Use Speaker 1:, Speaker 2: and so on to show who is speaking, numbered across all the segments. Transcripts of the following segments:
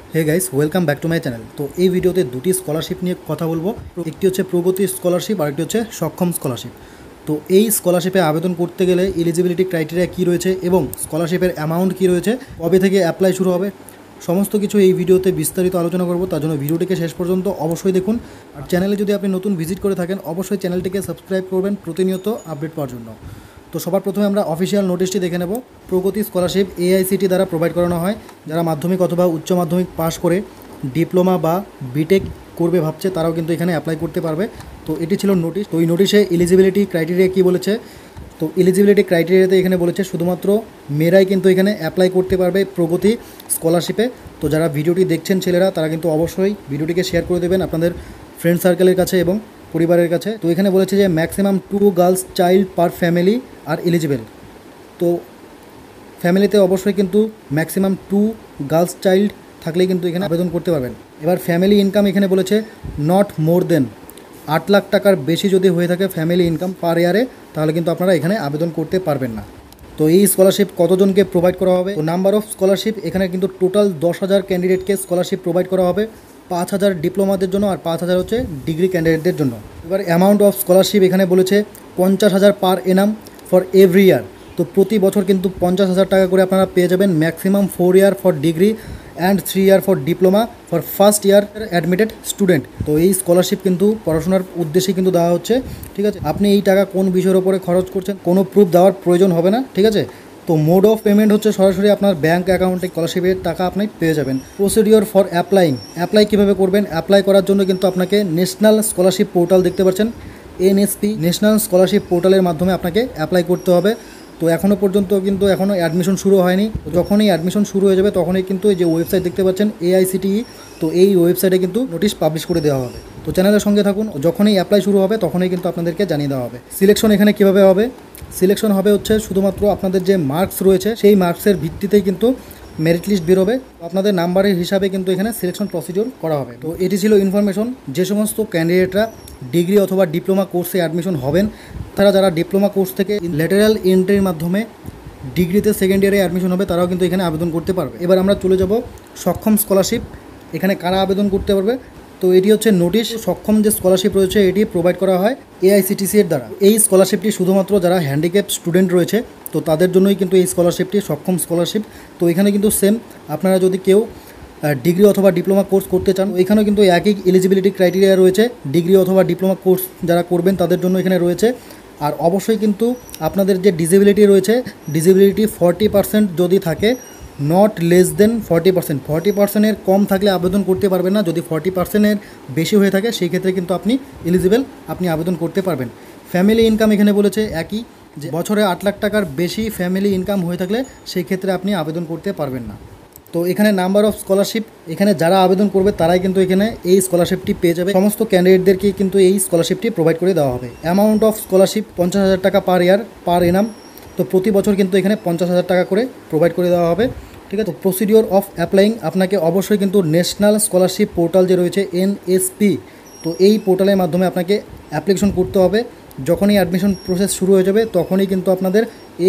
Speaker 1: Hey guys, welcome back to my channel. তো এই ভিডিওতে দুটি স্কলারশিপ নিয়ে কথা বলবো। একটি হচ্ছে প্রগতি স্কলারশিপ আর একটি হচ্ছে সক্ষম স্কলারশিপ। তো এই স্কলারশিপে আবেদন করতে গেলে এলিজিবিলিটি ক্রাইটেরিয়া কী রয়েছে এবং স্কলারশিপের অ্যামাউন্ট কী রয়েছে, কবে থেকে অ্যাপ্লাই শুরু হবে, সমস্ত কিছু এই ভিডিওতে বিস্তারিত আলোচনা করব। তার জন্য ভিডিওটিকে শেষ পর্যন্ত অবশ্যই দেখুন। আর চ্যানেলে যদি আপনি নতুন ভিজিট করে থাকেন, অবশ্যই চ্যানেলটিকে সাবস্ক্রাইব করবেন প্রতিনিয়ত আপডেট পাওয়ার জন্য। তো সবার প্রথমে আমরা অফিসিয়াল নোটিশটি দেখে নেব। প্রগতি স্কলারশিপ এআইসিটি দ্বারা প্রোভাইড করানো হয়। যারা মাধ্যমিক অথবা উচ্চ মাধ্যমিক পাস করে ডিপ্লোমা বা বিটেক করবে ভাবছে, তারাও কিন্তু এখানে অ্যাপ্লাই করতে পারবে। তো এটি ছিল নোটিশ। তো এই নোটিশে এলিজিবিলিটি ক্রাইটেরিয়া কী বলেছে, তো এলিজিবিলিটি ক্রাইটেরিয়াতে এখানে বলেছে শুধুমাত্র মেয়েরাই কিন্তু এখানে অ্যাপ্লাই করতে পারবে প্রগতি স্কলারশিপে। তো যারা ভিডিওটি দেখছেন ছেলেরা, তারা কিন্তু অবশ্যই ভিডিওটিকে শেয়ার করে দেবেন আপনাদের ফ্রেন্ড সার্কেলের কাছে এবং পরিবারের কাছে। তো এখানে বলেছে যে maximum 2 girls child per family আর এলিজিবল। তো ফ্যামিলিতে অবশ্যই কিন্তু ম্যাক্সিমাম 2 গার্লস চাইল্ড থাকলেই কিন্তু এখানে আবেদন করতে পারবেন। এবার ফ্যামিলি ইনকাম এখানে বলেছে নট মোর দেন 8 লাখ টাকার বেশি যদি হয়ে থাকে ফ্যামিলি ইনকাম পার ইয়ারে, তাহলে কিন্তু আপনারা এখানে আবেদন করতে পারবেন না। তো এই স্কলারশিপ কতজনকে প্রোভাইড করা হবে? তো নাম্বার অফ স্কলারশিপ এখানে কিন্তু টোটাল 10,000 ক্যান্ডিডেটকে স্কলারশিপ প্রোভাইড করা হবে। 5,000 ডিপ্লোমাদের জন্য আর 5,000 হচ্ছে ডিগ্রি ক্যান্ডিডেটদের জন্য। এবার অ্যামাউন্ট অফ স্কলারশিপ এখানে বলেছে 50,000 per annum for every year. তো প্রতি বছর কিন্তু 50,000 টাকা করে আপনারা পেয়ে যাবেন। Maximum 4 year for degree and 3 year for diploma for first year admitted student. তো এই স্কলারশিপ কিন্তু পড়াশোনার উদ্দেশ্যে কিন্তু দেওয়া হচ্ছে, ঠিক আছে। আপনি এই টাকা কোন বিষয়ের উপরে খরচ করছেন কোনো প্রুফ দেওয়ার প্রয়োজন হবে না, ঠিক আছে। তো মোড অফ পেমেন্ট হচ্ছে সরাসরি আপনার ব্যাঙ্ক অ্যাকাউন্টে স্কলারশিপের টাকা আপনি পেয়ে যাবেন। প্রসিডিওর ফর অ্যাপ্লাই কীভাবে করবেন? অ্যাপ্লাই করার জন্য কিন্তু আপনাকে ন্যাশনাল স্কলারশিপ পোর্টাল দেখতে পাচ্ছেন, এনএসপি ন্যাশনাল স্কলারশিপ পোর্টালের মাধ্যমে আপনাকে অ্যাপ্লাই করতে হবে। তো এখনও পর্যন্ত কিন্তু এখনও অ্যাডমিশন শুরু হয়নি। যখনই অ্যাডমিশন শুরু হয়ে যাবে তখনই কিন্তু এই যে ওয়েবসাইট দেখতে পাচ্ছেন এআইসিটিই, তো এই ওয়েবসাইটে কিন্তু নোটিশ পাবলিশ করে দেওয়া হবে। তো চ্যানেলের সঙ্গে থাকুন, যখনই অ্যাপ্লাই শুরু হবে তখনই কিন্তু আপনাদেরকে জানিয়ে দেওয়া হবে। সিলেকশন এখানে কীভাবে হবে? সিলেকশন হবে হচ্ছে শুধুমাত্র আপনাদের যে মার্কস রয়েছে সেই মার্কসের ভিত্তিতেই কিন্তু মেরিট লিস্ট বেরোবে। আপনাদের নাম্বারের হিসাবে কিন্তু এখানে সিলেকশন প্রসিডিওর করা হবে। তো এটি ছিল ইনফরমেশন। যে সমস্ত ক্যান্ডিডেটরা ডিগ্রি অথবা ডিপ্লোমা কোর্সে অ্যাডমিশন হবেন, তারা যারা ডিপ্লোমা কোর্স থেকে ল্যাটারাল এন্ট্রির মাধ্যমে ডিগ্রিতে সেকেন্ড ইয়ারে অ্যাডমিশন হবে, তারাও কিন্তু এখানে আবেদন করতে পারবে। এবার আমরা চলে যাব সক্ষম স্কলারশিপ। এখানে কারা আবেদন করতে পারবে? তো এটি হচ্ছে নোটিশ। সক্ষম যে স্কলারশিপ রয়েছে এটি প্রোভাইড করা হয় এআইসিটিসি এর দ্বারা। এই স্কলারশিপটি শুধুমাত্র যারা হ্যান্ডিক্যাপ স্টুডেন্ট রয়েছে, তো তাদের জন্যই কিন্তু এই স্কলারশিপটি সক্ষম স্কলারশিপ। তো এখানে কিন্তু সেম, আপনারা যদি কেউ ডিগ্রি অথবা ডিপ্লোমা কোর্স করতে চান, এখানেও কিন্তু একই এলিজিবিলিটি ক্রাইটেরিয়া রয়েছে। ডিগ্রি অথবা ডিপ্লোমা কোর্স যারা করবেন তাদের জন্য এখানে রয়েছে। আর অবশ্যই কিন্তু আপনাদের যে ডিসেবিলিটি রয়েছে, ডিসেবিলিটি 40% যদি থাকে, নট লেস দেন 40%। 40%-এর কম থাকলে আবেদন করতে পারবেন না। যদি 40%-এর বেশি হয়ে থাকে সেই ক্ষেত্রে কিন্তু আপনি এলিজিবল, আপনি আবেদন করতে পারবেন। ফ্যামিলি ইনকাম এখানে বলেছে একই, যে বছরে 8 লাখ টাকার বেশি ফ্যামিলি ইনকাম হয়ে থাকলে সেই ক্ষেত্রে আপনি আবেদন করতে পারবেন না। তো এখানে নাম্বার অফ স্কলারশিপ, এখানে যারা আবেদন করবে তারাই কিন্তু এখানে এই স্কলারশিপটি পেয়ে যাবে। সমস্ত ক্যান্ডিডেটদেরকে কিন্তু এই স্কলারশিপটি প্রোভাইড করে দেওয়া হবে। অ্যামাউন্ট অফ স্কলারশিপ 50,000 টাকা পার ইয়ার পার এনাম। তো প্রতি বছর কিন্তু এখানে 50,000 টাকা করে প্রোভাইড করে দেওয়া হবে, ঠিক আছে। তো প্রসিডিওর অফ অ্যাপ্লাইং, আপনাকে অবশ্যই কিন্তু ন্যাশনাল স্কলারশিপ পোর্টাল যে রয়েছে এনএসপি, তো এই পোর্টালের মাধ্যমে আপনাকে অ্যাপ্লিকেশন করতে হবে। যখনই অ্যাডমিশন প্রসেস শুরু হয়ে যাবে তখনই কিন্তু আপনাদের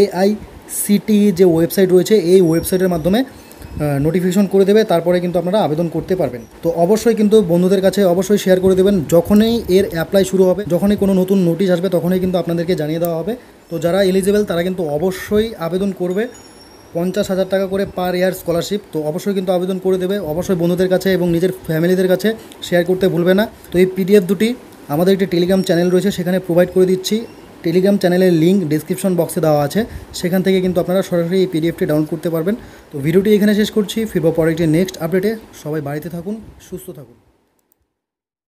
Speaker 1: এআইসিটিই যে ওয়েবসাইট রয়েছে এই ওয়েবসাইটের মাধ্যমে নোটিফিকেশন করে দেবে, তারপরে কিন্তু আপনারা আবেদন করতে পারবেন। তো অবশ্যই কিন্তু বন্ধুদের কাছে অবশ্যই শেয়ার করে দেবেন। যখনই এর অ্যাপ্লাই শুরু হবে, যখনই কোনো নতুন নোটিশ আসবে তখনই কিন্তু আপনাদেরকে জানিয়ে দেওয়া হবে। তো যারা এলিজিবল তারা কিন্তু অবশ্যই আবেদন করবে। 50,000 টাকা করে পার ইয়ার স্কলারশিপ, তো অবশ্যই কিন্তু আবেদন করে দেবে। অবশ্যই বন্ধুদের কাছে এবং নিজের ফ্যামিলিদের কাছে শেয়ার করতে ভুলবে না। তো এই পিডিএফ দুটি আমাদের একটি টেলিগ্রাম চ্যানেল রয়েছে, সেখানে প্রোভাইড করে দিচ্ছি। টেলিগ্রাম চ্যানেলের লিঙ্ক ডিসক্রিপশন বক্সে দেওয়া আছে, সেখান থেকে কিন্তু আপনারা সরাসরি এই পিডিএফটি ডাউনলোড করতে পারবেন। তো ভিডিওটি এখানে শেষ করছি, ফিরব পরে একটি নেক্সট আপডেটে। সবাই বাড়িতে থাকুন, সুস্থ থাকুন।